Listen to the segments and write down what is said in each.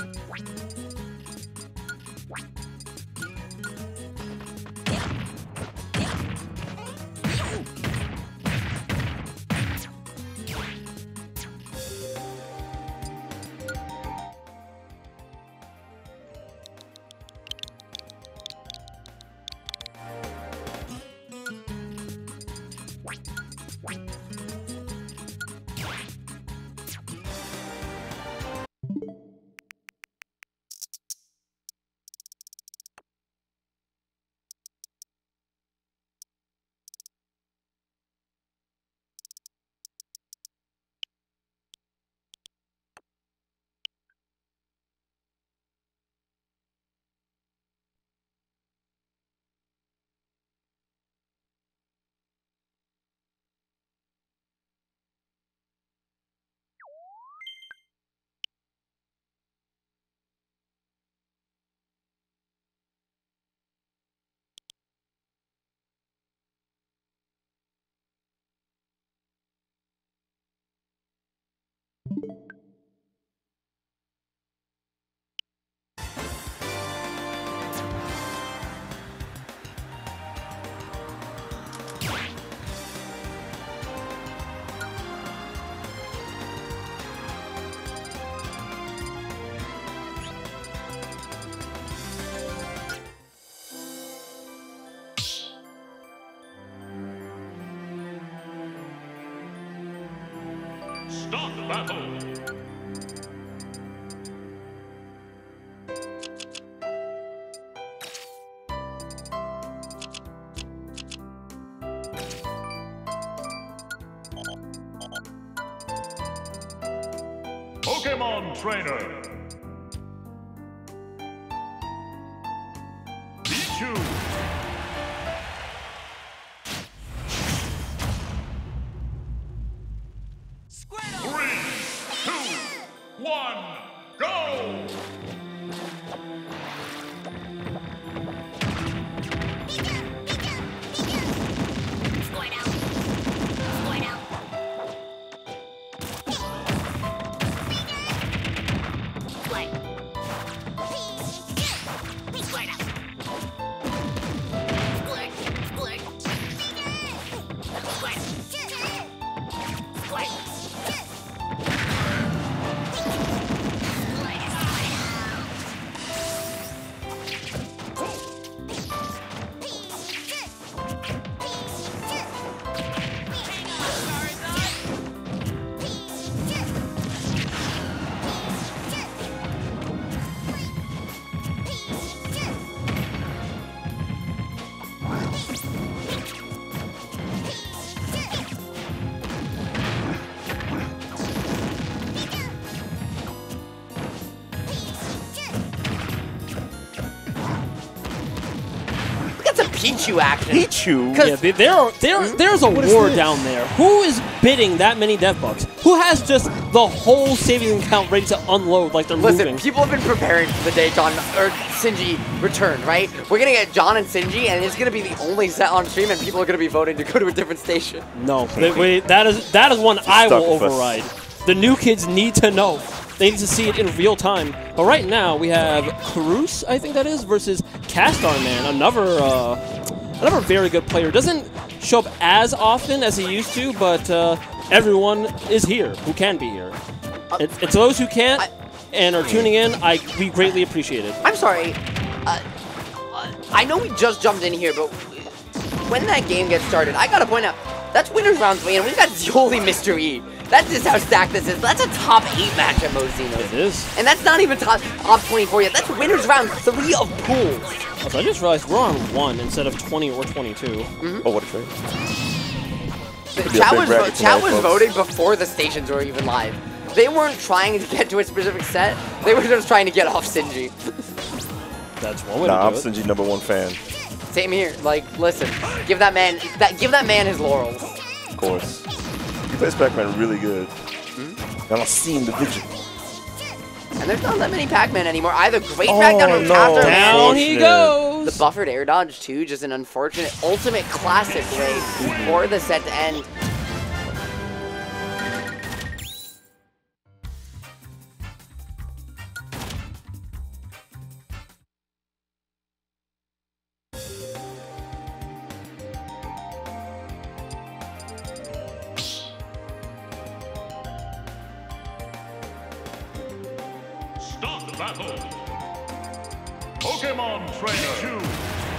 Start the battle! Pokemon Trainer! Pichu! 1, go! Pichu action. Pichu? Yeah, there's a war down there. Who is bidding that many dev bucks? Who has just the whole saving account ready to unload like they're moving? People have been preparing for the day John or Shinji return, right? We're gonna get John and Shinji, and it's gonna be the only set on stream, and people are gonna be voting to go to a different station. No, that is one I will override. The new kids need to know. They need to see it in real time. But right now, we have Crooos, I think that is, versus Caststarman, another very good player. Doesn't show up as often as he used to, but everyone is here who can be here. It's those who can't and are tuning in, we greatly appreciate it. I'm sorry. I know we just jumped in here, but when that game gets started, I gotta point out, that's winners round 3, and we've got Zioli Mr. E. That's just how stacked this is. That's a top 8 match at most Xenos. It is. And that's not even top 24 yet. That's winners round 3 of pools. Also, I just realized we're on 1 instead of 20 or 22. Oh, what a trade. Chat was voting before the stations were even live. They weren't trying to get to a specific set. They were just trying to get off Shinji. That's one way to do it. I'm Shinji #1 fan. Same here. Like, listen, give that man his laurels. Of course. He plays Pac-Man really good. I don't see individual. And there's not that many Pac-Man anymore either. Great backdown from Caststarman. Down he goes. The buffered air dodge too, just an unfortunate ultimate classic way for the set to end. battle. Pokemon Trainer 2.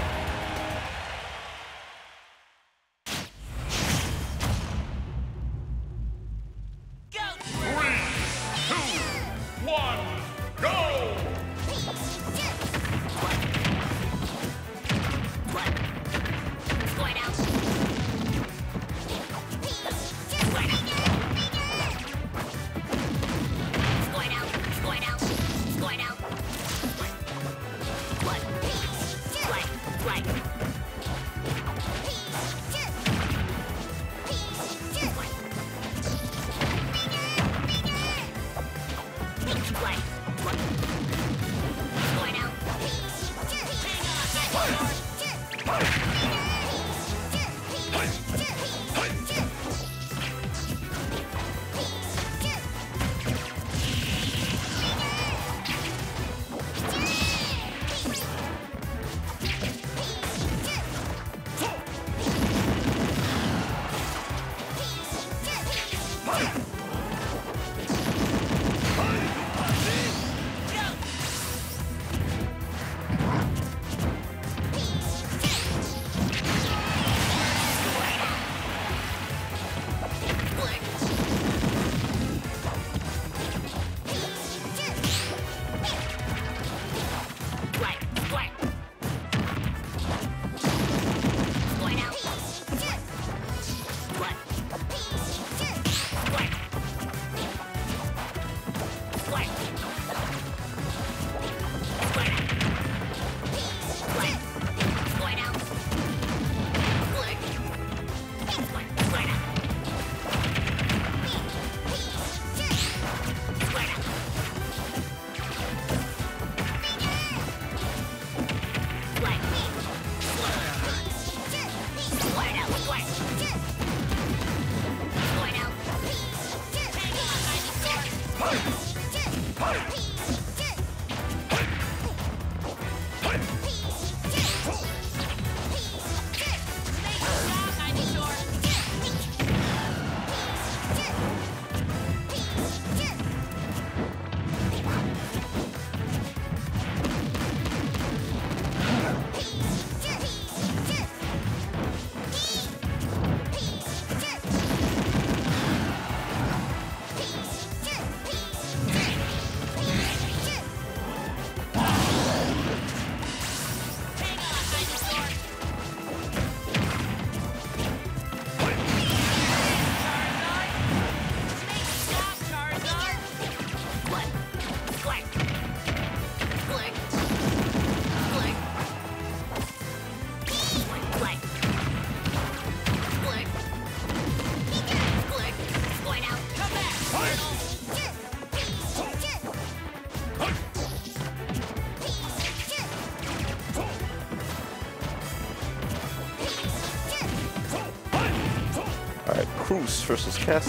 Crooos versus Cass.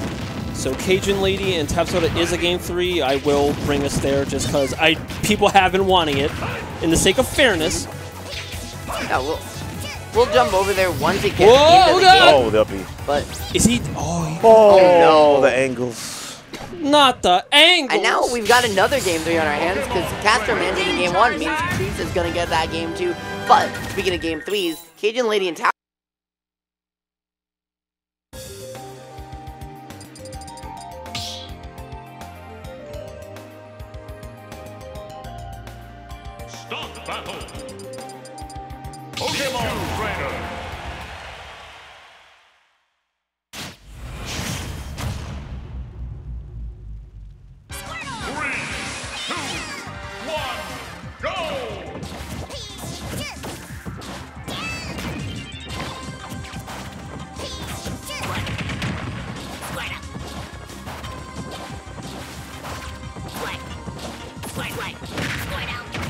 So Cajun Lady and Tap Soda is a game 3. I will bring us there just because people have been wanting it. In the sake of fairness. Yeah, we'll jump over there once it gets Whoa, into the game. Oh, they'll be. But is he? Oh, oh no. The angles. Not the angles. And now we've got another game 3 on our hands because Caststarman in game 1 means Crooos is going to get that game 2. But speaking of game 3s, Cajun Lady and Tap. Start battle. Pokemon Trainer. Right. Going out.